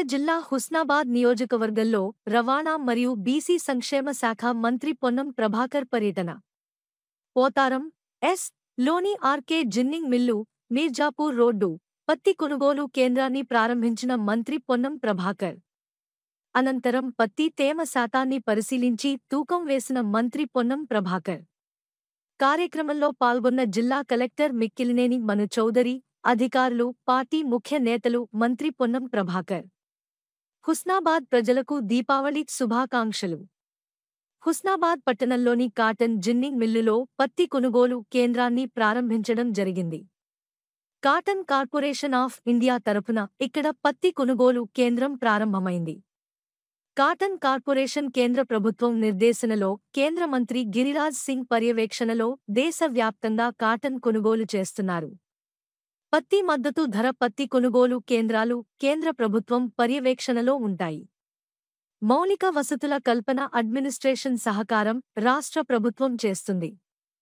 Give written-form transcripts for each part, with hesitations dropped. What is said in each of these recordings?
జిల్లా హుస్నాబాద్ నియోజకవర్గంలో రవాణా మరియు బీసీ సంక్షేమ శాఖ మంత్రి పొన్నం ప్రభాకర్ పర్యటన. పోతారం ఎస్. లోని RK ginning mill, Mirzapur road, పత్తి కొనుగోలు కేంద్రాన్ని ప్రారంభించిన మంత్రి పొన్నం ప్రభాకర్. అనంతరం పత్తి తేమ శాతాన్ని పరిశీలించి తూకం వేసిన మంత్రి పొన్నం ప్రభాకర్. కార్యక్రమంలో పాల్గొన్న జిల్లా కలెక్టర్ మిక్కిలినేని మను చౌదరి, అధికారులు, పార్టీ ముఖ్య నేతలు. మంత్రి పొన్నం ప్రభాకర్. హుస్నాబాద్ ప్రజలకు దీపావళి శుభాకాంక్షలు. హుస్నాబాద్ పట్టణంలోని కాటన్ జిన్నింగ్ మిల్లులో పత్తి కొనుగోలు కేంద్రాన్ని ప్రారంభించడం జరిగింది. కాటన్ కార్పొరేషన్ ఆఫ్ ఇండియా తరపున ఇక్కడ పత్తి కొనుగోలు కేంద్రం ప్రారంభమైంది. కాటన్ కార్పొరేషన్ కేంద్ర ప్రభుత్వం నిర్దేశనలో కేంద్ర మంత్రి గిరిరాజ్ సింగ్ పర్యవేక్షణలో దేశవ్యాప్తంగా కాటన్ కొనుగోలు చేస్తున్నారు. పత్తి మద్దతు ధర పత్తి కొనుగోలు కేంద్రాలు కేంద్ర ప్రభుత్వం పర్యవేక్షణలో ఉంటాయి. మౌలిక వసతుల కల్పన అడ్మినిస్ట్రేషన్ సహకారం రాష్ట్ర ప్రభుత్వం చేస్తుంది.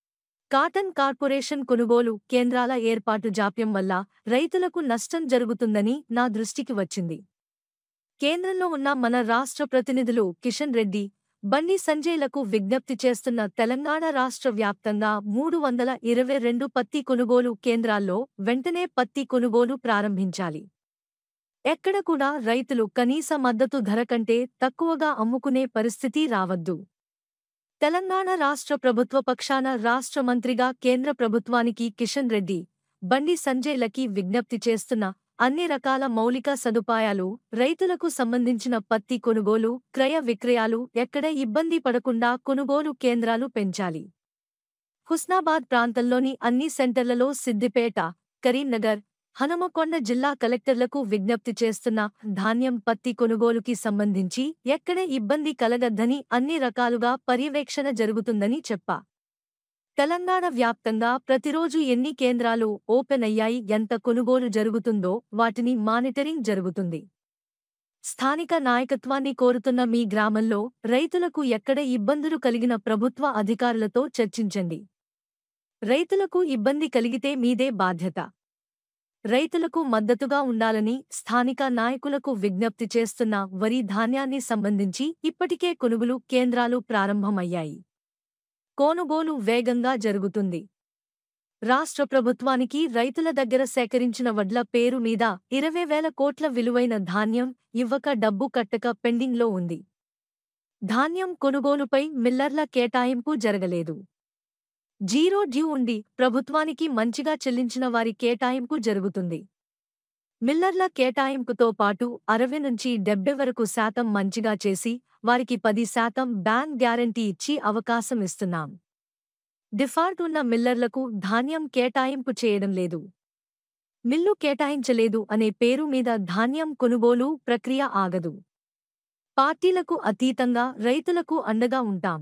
కాటన్ కార్పొరేషన్ కొనుగోలు కేంద్రాల ఏర్పాటు జాప్యం వల్ల రైతులకు నష్టం జరుగుతుందని నా దృష్టికి వచ్చింది. కేంద్రంలో ఉన్న మన రాష్ట్ర ప్రతినిధులు కిషన్ రెడ్డి, బండి సంజయ్లకు విజ్ఞప్తి చేస్తున్న తెలంగాణ రాష్ట్ర వ్యాప్తంగా 322 పత్తి కొనుగోలు కేంద్రాల్లో వెంటనే పత్తి కొనుగోలు ప్రారంభించాలి. ఎక్కడ కూడా రైతులు కనీస మద్దతు ధర కంటే తక్కువగా అమ్ముకునే పరిస్థితి రావద్దు. తెలంగాణ రాష్ట్ర ప్రభుత్వ పక్షాన రాష్ట్ర మంత్రిగా కేంద్ర ప్రభుత్వానికి కిషన్ రెడ్డి, బండి సంజయ్లకి విజ్ఞప్తి చేస్తున్న అన్ని రకాల మౌలిక సదుపాయాలు, రైతులకు సంబంధించిన పత్తి కొనుగోలు, క్రయ విక్రయాలు ఎక్కడ ఇబ్బంది పడకుండా కొనుగోలు కేంద్రాలు పెంచాలి. హుస్నాబాద్ ప్రాంతంలోని అన్ని సెంటర్లలో సిద్దిపేట, కరీంనగర్, హనుమకొండ జిల్లా కలెక్టర్లకు విజ్ఞప్తి చేస్తున్న ధాన్యం పత్తి కొనుగోలుకి సంబంధించి ఎక్కడ ఇబ్బంది కలగద్దని అన్ని రకాలుగా పర్యవేక్షణ జరుగుతుందని చెప్పా. తెలంగాణ వ్యాప్తంగా ప్రతిరోజు ఎన్ని కేంద్రాలు ఓపెన్ అయ్యాయి, ఎంత కొనుగోలు జరుగుతుందో వాటిని మానిటరింగ్ జరుగుతుంది. స్థానిక నాయకత్వాన్ని కోరుతున్న మీ గ్రామంలో రైతులకు ఎక్కడ ఇబ్బందులు కలిగిన ప్రభుత్వ అధికారులతో చర్చించండి. రైతులకు ఇబ్బంది కలిగితే మీదే బాధ్యత. రైతులకు మద్దతుగా ఉండాలని స్థానిక నాయకులకు విజ్ఞప్తి చేస్తున్న వరి ధాన్యాన్ని సంబంధించి ఇప్పటికే కొనుగోలు కేంద్రాలు ప్రారంభమయ్యాయి. కొనుగోలు వేగంగా జరుగుతుంది. రాష్ట్ర ప్రభుత్వానికి రైతుల దగ్గర సేకరించిన వడ్ల పేరు మీద 20,000 కోట్ల విలువైన ధాన్యం ఇవ్వక డబ్బు కట్టక పెండింగ్లో ఉంది. ధాన్యం కొనుగోలుపై మిల్లర్ల కేటాయింపు జరగలేదు. జీరో డ్యూ ఉండి ప్రభుత్వానికి మంచిగా చెల్లించిన వారి కేటాయింపు జరుగుతుంది. మిల్లర్ల కేటాయింపుతో పాటు 60 నుంచి 70 వరకు శాతం మంచిగా చేసి వారికి 10% బ్యాంక్ గ్యారంటీ ఇచ్చి అవకాశం ఇస్తున్నాం. డిఫాల్ట్ ఉన్న మిల్లర్లకు ధాన్యం కేటాయింపు చేయడం లేదు. మిల్లు కేటాయించలేదు అనే పేరు మీద ధాన్యం కొనుగోలు ప్రక్రియ ఆగదు. పార్టీలకు అతీతంగా రైతులకు అండగా ఉంటాం.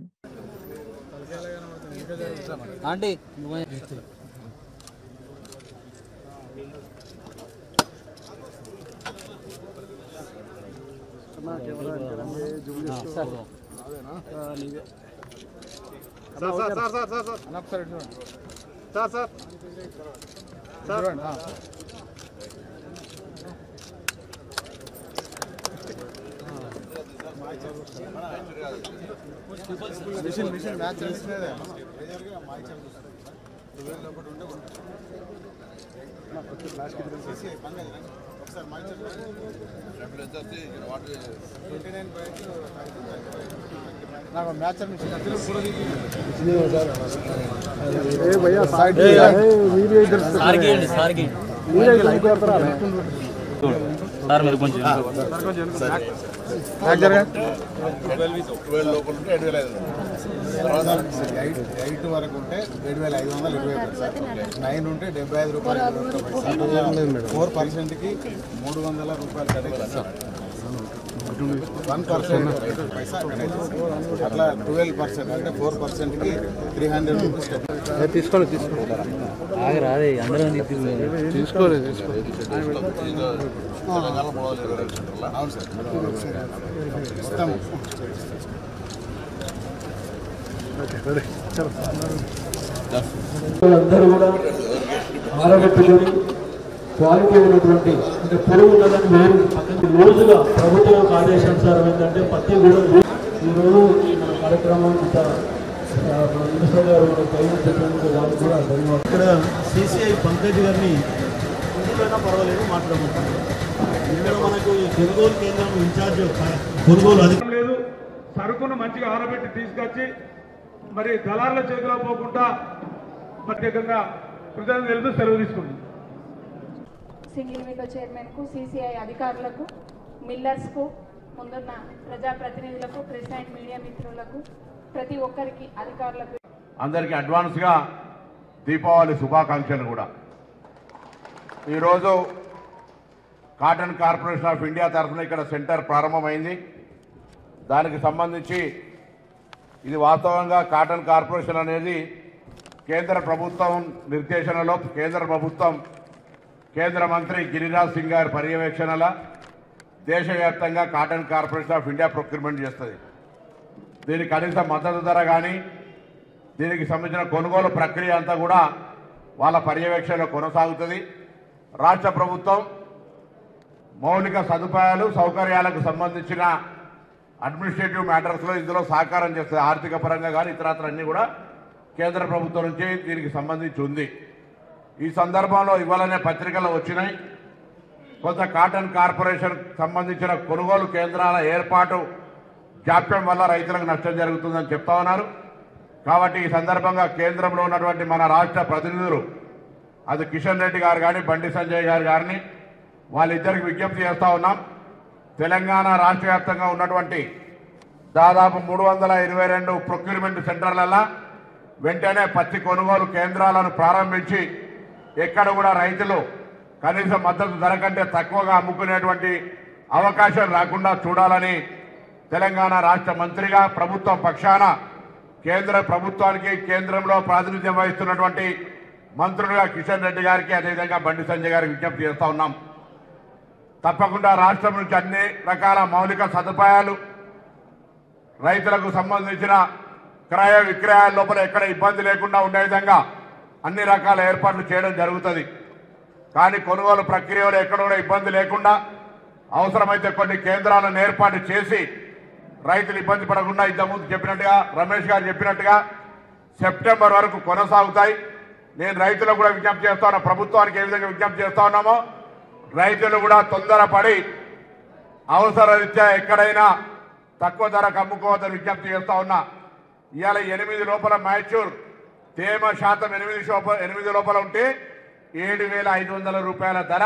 ఎయిట్ వరకు ఉంటే 7,520 సార్. 9 ఉంటే 75 రూపాయలు. 4%కి 300 రూపాయలు కట్టాలి సార్. 1% పైసా అట్లా 12% అంటే 4%కి 300 రూపీస్ తీసుకోలేదు అవును సార్ ఇస్తాము. అందరూ కూడా ఆరోగ్య క్వాలిటీ ఉన్నటువంటి అంటే పొరుగు ఉన్నదని వేరు పక్కన రోజుగా ప్రభుత్వం ఆదేశానుసారం ఏంటంటే పత్తి కూడా ఈరోజు ఈ మన కార్యక్రమం అంతా మినిస్టర్ గారు చెప్పినందుకు వాళ్ళు కూడా ధన్యవాదాలు. ఇక్కడ సిసిఐ పంకజ్ గారిని ఎందుకైనా పర్వాలేదు మాట్లాడమంటున్నారు. ఇక్కడ మనకు కొనుగోలు కేంద్రం ఇన్ఛార్జ్ కొనుగోలు అధికారం లేదు. సరుకును మంచిగా ఆరబెట్టి తీసుకొచ్చి మరి దళారుల చేతిలో పోకుండా ప్రత్యేకంగా ప్రజలను తెలుపు సెలవు తీసుకుంది. సింగిల్ విండో చైర్మన్కు, సిసిఐ అధికారులకు, మిల్లర్స్కు, ముందున్న ప్రజాప్రతినిధులకు, ప్రెస్ అండ్ మీడియా మిత్రులకు, ప్రతి ఒక్కరికి అధికారులకు అందరికీ అడ్వాన్స్గా దీపావళి శుభాకాంక్షలు కూడా. ఈరోజు కాటన్ కార్పొరేషన్ ఆఫ్ ఇండియా తరఫున ఇక్కడ సెంటర్ ప్రారంభమైంది. దానికి సంబంధించి ఇది వాస్తవంగా కాటన్ కార్పొరేషన్ అనేది కేంద్ర ప్రభుత్వం నిర్దేశనలో కేంద్ర మంత్రి గిరిరాజ్ సింగ్ గారి పర్యవేక్షణల దేశవ్యాప్తంగా cotton corporation of India procurement చేస్తుంది. దీనికి కనీస మద్దతు ధర కానీ దీనికి సంబంధించిన కొనుగోలు ప్రక్రియ అంతా కూడా వాళ్ళ పర్యవేక్షణలో కొనసాగుతుంది. రాష్ట్ర ప్రభుత్వం మౌలిక సదుపాయాలు సౌకర్యాలకు సంబంధించిన అడ్మినిస్ట్రేటివ్ మ్యాటర్స్లో ఇందులో సహకారం చేస్తుంది. ఆర్థిక పరంగా కానీ ఇతరత్ర అన్నీ కూడా కేంద్ర ప్రభుత్వం నుంచి దీనికి సంబంధించి ఉంది. ఈ సందర్భంలో ఇవ్వాలనే పత్రికలు వచ్చినాయి. కొంత కాటన్ కార్పొరేషన్ సంబంధించిన కొనుగోలు కేంద్రాల ఏర్పాటు జాప్యం వల్ల రైతులకు నష్టం జరుగుతుందని చెప్తా ఉన్నారు. కాబట్టి ఈ సందర్భంగా కేంద్రంలో ఉన్నటువంటి మన రాష్ట్ర ప్రతినిధులు అది కిషన్ రెడ్డి గారు కానీ బండి సంజయ్ గారు గారిని వాళ్ళిద్దరికి విజ్ఞప్తి చేస్తూ ఉన్నాం. తెలంగాణ రాష్ట్ర వ్యాప్తంగా ఉన్నటువంటి దాదాపు 322 ప్రొక్యూర్మెంట్ సెంటర్లలో వెంటనే పత్తి కొనుగోలు కేంద్రాలను ప్రారంభించి ఎక్కడ కూడా రైతులు కనీస మద్దతు ధర కంటే తక్కువగా అమ్ముకునేటువంటి అవకాశం రాకుండా చూడాలని తెలంగాణ రాష్ట్ర మంత్రిగా ప్రభుత్వం పక్షాన కేంద్ర ప్రభుత్వానికి కేంద్రంలో ప్రాతినిధ్యం వహిస్తున్నటువంటి మంత్రులుగా కిషన్ రెడ్డి గారికి అదేవిధంగా బండి సంజయ్ గారికి విజ్ఞప్తి చేస్తూ ఉన్నాం. తప్పకుండా రాష్ట్రం నుంచి అన్ని రకాల మౌలిక సదుపాయాలు రైతులకు సంబంధించిన క్రయ విక్రయాల లోపల ఎక్కడ ఇబ్బంది లేకుండా ఉండే విధంగా అన్ని రకాల ఏర్పాట్లు చేయడం జరుగుతుంది. కానీ కొనుగోలు ప్రక్రియలో ఎక్కడ కూడా ఇబ్బంది లేకుండా అవసరమైతే కొన్ని కేంద్రాలను ఏర్పాటు చేసి రైతులు ఇబ్బంది పడకుండా ఇంతకుముందు చెప్పినట్టుగా రమేష్ గారు చెప్పినట్టుగా సెప్టెంబర్ వరకు కొనసాగుతాయి. నేను రైతులకు కూడా విజ్ఞప్తి చేస్తా ఉన్నా, ప్రభుత్వానికి ఏ విధంగా విజ్ఞప్తి చేస్తా ఉన్నామో రైతులు కూడా తొందరపడి అవసరరీత్యా ఎక్కడైనా తక్కువ ధరకు అమ్ముకోవద్దని విజ్ఞప్తి చేస్తా ఉన్నా. ఇవాళ 8 లోపల మ్యాచ్యూర్ తేమ శాతం 8 లోపల ఉంటే 7,500 రూపాయల ధర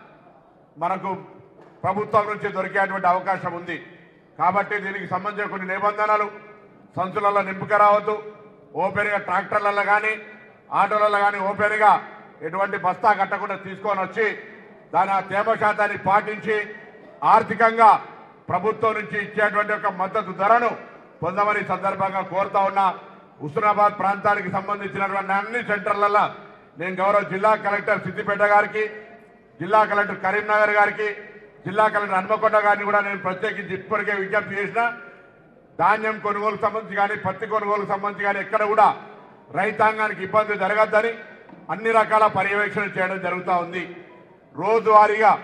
మనకు ప్రభుత్వం నుంచి దొరికేటువంటి అవకాశం ఉంది. కాబట్టి దీనికి సంబంధించిన కొన్ని నిబంధనలు సంచులలో నింపుక రావద్దు. ఓపెన్గా ట్రాక్టర్లలో కానీ ఆటోలలో కానీ ఓపెన్గా ఎటువంటి బస్తా కట్టకుండా తీసుకొని వచ్చి దాని ఆ తేమ శాతాన్ని పాటించి ఆర్థికంగా ప్రభుత్వం నుంచి ఇచ్చేటువంటి ఒక మద్దతు ధరను పొందమని సందర్భంగా కోరుతా ఉన్నా. హుస్నాబాద్ ప్రాంతానికి సంబంధించినటువంటి అన్ని సెంటర్లలో నేను గౌరవ జిల్లా కలెక్టర్ సిద్దిపేట గారికి, జిల్లా కలెక్టర్ కరీంనగర్ గారికి, జిల్లా కలెక్టర్ హన్మకొండ గారిని కూడా నేను ప్రత్యేకించి ఇప్పటికే విజ్ఞప్తి చేసిన ధాన్యం కొనుగోలు సంబంధించి కానీ పత్తి కొనుగోలు సంబంధించి కానీ ఎక్కడ కూడా రైతాంగానికి ఇబ్బంది జరగద్దని అన్ని రకాల పర్యవేక్షణ చేయడం జరుగుతూ ఉంది. రోజువారీగా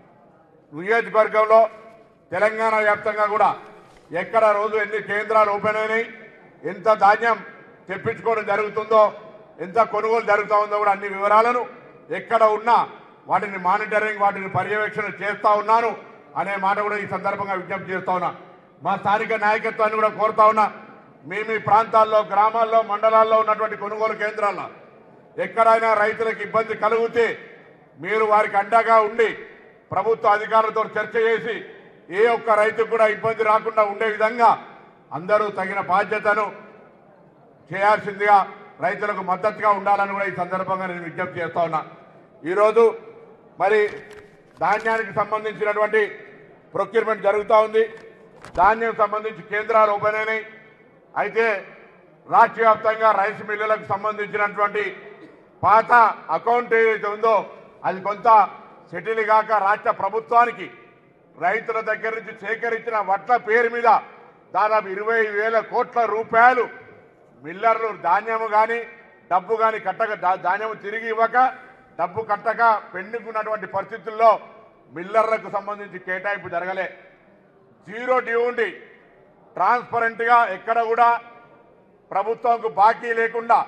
నియోజకవర్గంలో తెలంగాణ వ్యాప్తంగా కూడా ఎక్కడ రోజు ఎన్ని కేంద్రాలు ఓపెన్ అయినాయి, ఎంత ధాన్యం తెప్పించుకోవడం జరుగుతుందో, ఎంత కొనుగోలు జరుగుతూ ఉందో కూడా అన్ని వివరాలను ఎక్కడ ఉన్నా వాటిని మానిటరింగ్ వాటిని పర్యవేక్షణ చేస్తూ ఉన్నాను అనే మాట కూడా ఈ సందర్భంగా విజ్ఞప్తి చేస్తా ఉన్నా. మా స్థానిక నాయకత్వాన్ని కూడా కోరుతా ఉన్నా, మీ ప్రాంతాల్లో గ్రామాల్లో మండలాల్లో ఉన్నటువంటి కొనుగోలు కేంద్రాల్లో ఎక్కడైనా రైతులకు ఇబ్బంది కలిగితే మీరు వారికి అండగా ఉండి ప్రభుత్వ అధికారులతో చర్చ చేసి ఏ ఒక్క రైతుకు కూడా ఇబ్బంది రాకుండా ఉండే విధంగా అందరూ తగిన బాధ్యతను చేయాల్సిందిగా రైతులకు మద్దతుగా ఉండాలని కూడా ఈ సందర్భంగా నేను విజ్ఞప్తి చేస్తా ఉన్నా. ఈరోజు మరి ధాన్యానికి సంబంధించినటువంటి ప్రొక్యూర్మెంట్ జరుగుతూ ఉంది. ధాన్యం సంబంధించి కేంద్రాలు ఓపెన్ అయినాయి. అయితే రాష్ట్ర వ్యాప్తంగా రైస్ మిల్లులకు సంబంధించినటువంటి పాత అకౌంట్ ఏదైతే ఉందో అది కొంత సెటిల్ కాక రాష్ట్ర ప్రభుత్వానికి రైతుల దగ్గర నుంచి సేకరించిన వడ్ల పేరు మీద దాదాపు 20,000 కోట్ల రూపాయలు మిల్లర్లు ధాన్యము కానీ డబ్బు కానీ కట్టక ధాన్యము తిరిగి ఇవ్వక డబ్బు కట్టక పెండింగ్ ఉన్నటువంటి పరిస్థితుల్లో మిల్లర్లకు సంబంధించి కేటాయింపు జరగలే. జీరో డ్యూ ఉండి ట్రాన్స్పరెంట్గా ఎక్కడ కూడా ప్రభుత్వంకు బాకీ లేకుండా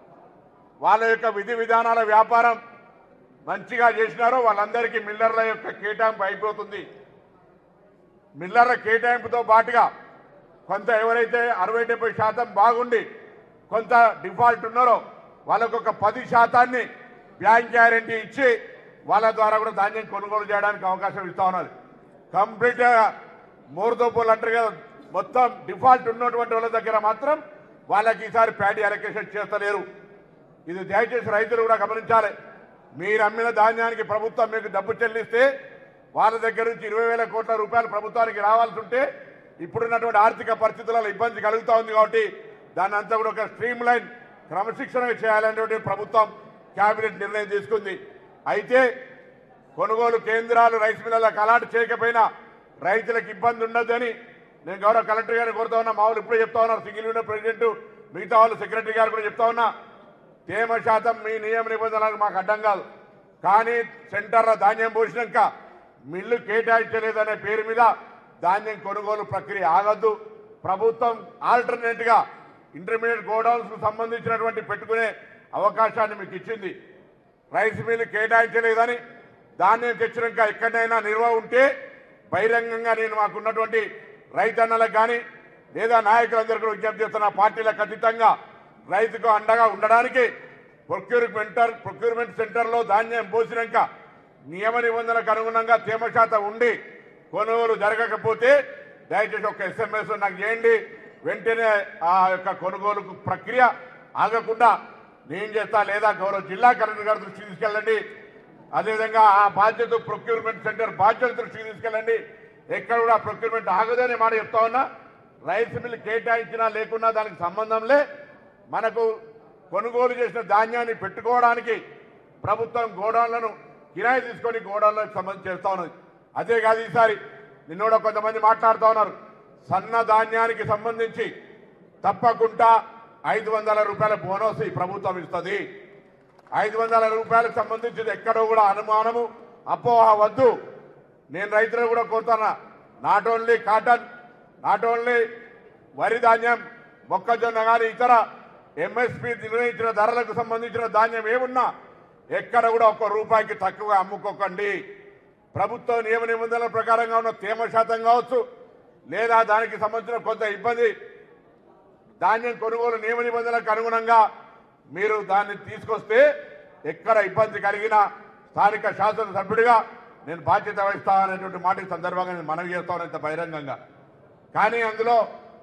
వాళ్ళ యొక్క విధి విధానాల వ్యాపారం మంచిగా చేసినారో వాళ్ళందరికీ మిల్లర్ల యొక్క కేటాయింపు అయిపోతుంది. మిల్లర్ల కేటాయింపుతో పాటుగా కొంత ఎవరైతే 60-70% బాగుండి కొంత డిఫాల్ట్ ఉన్నారో వాళ్ళకు ఒక 10% బ్యాంక్ గ్యారెంటీ ఇచ్చి వాళ్ళ ద్వారా కూడా ధాన్యం కొనుగోలు చేయడానికి అవకాశం ఇస్తా ఉన్నారు. కంప్లీట్గా మోర్దోపోలు అంటారు కదా, మొత్తం డిఫాల్ట్ ఉన్నటువంటి వాళ్ళ దగ్గర మాత్రం వాళ్ళకి ఈసారి ప్యాడీ అలొకేషన్ చేస్తలేరు. ఇది దయచేసి రైతులు కూడా గమనించాలి. మీరు అమ్మిన ధాన్యానికి ప్రభుత్వం మీకు డబ్బు చెల్లిస్తే వాళ్ళ దగ్గర నుంచి 20,000 కోట్ల రూపాయలు ప్రభుత్వానికి రావాల్సి ఉంటే ఇప్పుడున్నటువంటి ఆర్థిక పరిస్థితులలో ఇబ్బంది కలుగుతూ ఉంది. కాబట్టి దాన్ని అంతా కూడా ఒక స్ట్రీమ్ లైన్ క్రమశిక్షణగా చేయాలనేటువంటి ప్రభుత్వం కేబినెట్ నిర్ణయం తీసుకుంది. అయితే కొనుగోలు కేంద్రాలు రైస్ మిల్లర్లకు అలాట్ చేయకపోయినా రైతులకు ఇబ్బంది ఉండదని నేను గౌరవ కలెక్టర్ గారిని కోరుతా ఉన్నా. మామూలు ఇప్పుడే చెప్తా ఉన్నారు సింగిల్ విండో ప్రెసిడెంట్, మిగతా వాళ్ళు సెక్రటరీ గారు కూడా చెప్తా ఉన్నా. తేమ శాతం మీ నియమ నిబంధనలకు మాకు అడ్డం కాదు, కానీ సెంటర్లో ధాన్యం పోసినాక మిల్లు కేటాయించలేదనే పేరు మీద ధాన్యం కొనుగోలు ప్రక్రియ ఆగద్దు. ప్రభుత్వం ఆల్టర్నేట్గా ఇంటర్మీడియట్ గోడౌన్స్కు సంబంధించినటువంటి పెట్టుకునే అవకాశాన్ని మీకు ఇచ్చింది. రైస్ మిల్లు కేటాయించలేదని ధాన్యం తెచ్చినాక ఎక్కడైనా నిల్వ ఉంటే బహిరంగంగా నేను మాకున్నటువంటి రైతన్నలకు కానీ లేదా నాయకులందరికీ విజ్ఞప్తి చేస్తున్న పార్టీలకు అతీతంగా రైతుకు అండగా ఉండడానికి ప్రొక్యూర్మెంట్ సెంటర్లో ధాన్యం పోసినాక నియమ నిబంధనలకు అనుగుణంగా తేమ శాతం ఉండి కొనుగోలు జరగకపోతే దయచేసి ఒక SMS నాకు చేయండి. వెంటనే ఆ యొక్క కొనుగోలు ప్రక్రియ ఆగకుండా నేను చేస్తా, లేదా గౌరవ జిల్లా కలెక్టర్ గారి దృష్టికి తీసుకెళ్ళండి. అదేవిధంగా ఆ బాధ్యత ప్రొక్యూర్మెంట్ సెంటర్ బాధ్యత దృష్టికి తీసుకెళ్ళండి. ఎక్కడ కూడా ప్రొక్యూర్మెంట్ ఆగదని మాట చెప్తా ఉన్నా. రైస్ మిల్ కేటాయించినా లేకున్నా దానికి సంబంధంలే. మనకు కొనుగోలు చేసిన ధాన్యాన్ని పెట్టుకోవడానికి ప్రభుత్వం గోడౌన్లను కిరాయి తీసుకొని గోడౌన్లకు సంబంధించి చేస్తూ ఉన్నది. అదే కాదు, ఈసారి నిన్నోడ కొంతమంది మాట్లాడుతూ ఉన్నారు. సన్న ధాన్యానికి సంబంధించి తప్పకుండా 500 రూపాయల బోనస్ ఈ ప్రభుత్వం ఇస్తుంది. 500 రూపాయలకు సంబంధించి ఎక్కడో కూడా అనుమానము అపోహ వద్దు. నేను రైతులు కూడా కోరుతున్నా, not only cotton, not only వరి ధాన్యం, మొక్కజొన్న కానీ ఇతర MSP నిర్ణయించిన ధరలకు సంబంధించిన ధాన్యం ఏమున్నా ఎక్కడ కూడా ₹1 తక్కువగా అమ్ముకోకండి. ప్రభుత్వ నియమ నిబంధనల ప్రకారంగా ఉన్న తేమ శాతం కావచ్చు, లేదా దానికి సంబంధించిన కొంత ఇబ్బంది ధాన్యం కొనుగోలు నియమ నిబంధనలకు అనుగుణంగా మీరు దాన్ని తీసుకొస్తే ఎక్కడ ఇబ్బంది కలిగినా స్థానిక శాసనసభ్యుడిగా నేను బాధ్యత వహిస్తా అనేటువంటి మాట ఈ సందర్భంగా నేను మనవి చేస్తాను ఇంత బహిరంగంగా. కానీ అందులో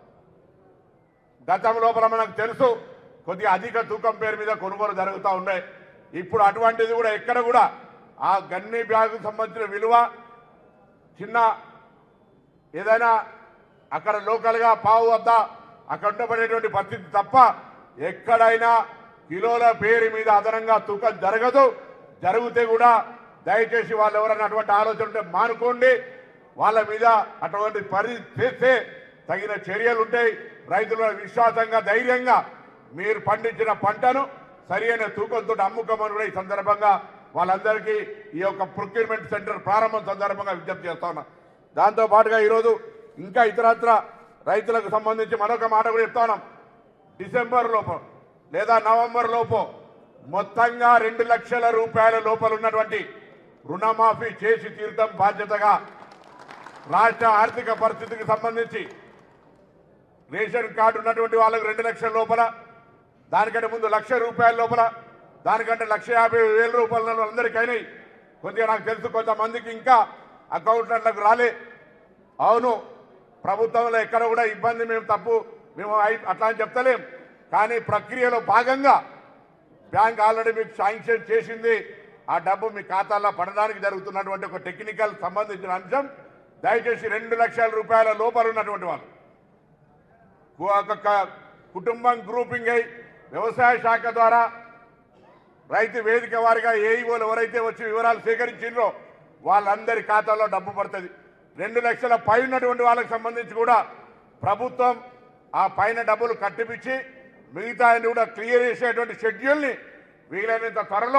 గతం లోపల మనకు తెలుసు కొద్దిగా అధిక తూకం పేరు మీద కొనుగోలు జరుగుతూ ఉన్నాయి. ఇప్పుడు అటువంటిది కూడా ఎక్కడ కూడా ఆ గన్ని బ్యాగుకు సంబంధించిన విలువ చిన్న ఏదైనా అక్కడ లోకల్గా పావు వద్ద అక్కడ ఉండబడేటువంటి పరిస్థితి తప్ప ఎక్కడైనా కిలోల పేరు మీద అదనంగా తూకం జరగదు. జరిగితే కూడా దయచేసి వాళ్ళు ఎవరైనా అటువంటి ఆలోచన ఉంటే మానుకోండి. వాళ్ళ మీద అటువంటి పరిస్థితి చేస్తే తగిన చర్యలు ఉంటాయి. రైతుల విశ్వాసంగా ధైర్యంగా మీరు పండించిన పంటను సరైన తూకంతో అమ్ముకోమని కూడా ఈ సందర్భంగా వాళ్ళందరికీ ఈ యొక్క ప్రొక్యూర్మెంట్ సెంటర్ ప్రారంభం సందర్భంగా విజ్ఞప్తి చేస్తా ఉన్నా. దాంతోపాటుగా ఈరోజు ఇంకా ఇతరత్ర రైతులకు సంబంధించి మరొక మాట కూడా చెప్తా ఉన్నాం. డిసెంబర్ లోపు లేదా నవంబర్ లోపు మొత్తంగా 2 లక్షల రూపాయల లోపల ఉన్నటువంటి రుణమాఫీ చేసి తీర్థం బాధ్యతగా రాష్ట్ర ఆర్థిక పరిస్థితికి సంబంధించి రేషన్ కార్డు ఉన్నటువంటి వాళ్ళకు 2 లక్షల లోపల, దానికంటే ముందు ₹1,00,000 లోపల, దానికంటే ₹150,000 అందరికైనా కొద్దిగా నాకు తెలుసు కొంతమందికి ఇంకా అకౌంట్లకు రాలే. అవును, ప్రభుత్వంలో ఎక్కడ కూడా ఇబ్బంది మేము అట్లా అని చెప్తలేం. కానీ ప్రక్రియలో భాగంగా బ్యాంక్ ఆల్రెడీ మీకు శాంక్షన్ చేసింది. ఆ డబ్బు మీ ఖాతాలో పడడానికి జరుగుతున్నటువంటి ఒక టెక్నికల్ సంబంధించిన అంశం. దయచేసి 2 లక్షల రూపాయల లోపల ఉన్నటువంటి వాళ్ళు ఒక్కొక్క కుటుంబం గ్రూపింగ్ అయి వ్యవసాయ శాఖ ద్వారా రైతు వేదిక వారిగా ఏఈఓలు ఎవరైతే వచ్చి వివరాలు సేకరించిండ్రో వాళ్ళందరి ఖాతాలో డబ్బు పడుతుంది. 2 లక్షల పై ఉన్నటువంటి వాళ్ళకి సంబంధించి కూడా ప్రభుత్వం ఆ పైన డబ్బులు కట్టిపించి మిగతా కూడా క్లియర్ చేసేటువంటి షెడ్యూల్ని వీలైనంత త్వరలో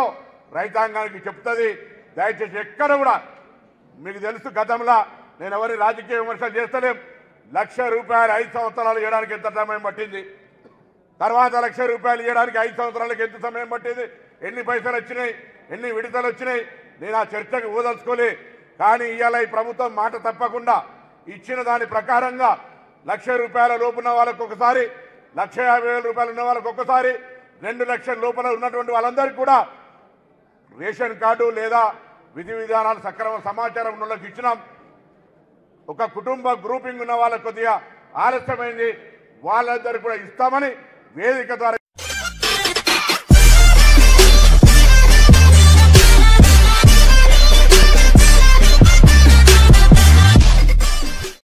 రైతాంగానికి చెప్తుంది. దయచేసి ఎక్కడ కూడా మీకు తెలుసు, గతంలో నేను ఎవరి రాజకీయ విమర్శలు చేస్తలేం. ₹1,00,000 5 సంవత్సరాలు ఇవ్వడానికి ఎంత సమయం పట్టింది, తర్వాత ₹1,00,000 ఇవ్వడానికి 5 సంవత్సరాలకు ఎంత సమయం పట్టింది, ఎన్ని పైసలు వచ్చినాయి, ఎన్ని విడతలు వచ్చినాయి, నేను ఆ చర్చకు ఊదలుచుకోలే. కానీ ఇవాళ ఈ ప్రభుత్వం మాట తప్పకుండా ఇచ్చిన దాని ప్రకారంగా ₹1,00,000 లోపున్న వాళ్ళకు ఒకసారి, ₹1,50,000 ఉన్న వాళ్ళకు ఒకసారి, 2 లక్షల లోపల ఉన్నటువంటి వాళ్ళందరికీ కూడా రేషన్ కార్డు లేదా విధి విధానాలు సక్రమ సమాచారం ఉన్న వాళ్ళకి ఇచ్చినాం. ఒక కుటుంబ గ్రూపింగ్ ఉన్న వాళ్ళకి కొద్దిగా ఆలస్యమైంది, వాళ్ళందరూ కూడా ఇస్తామని వేదిక ద్వారా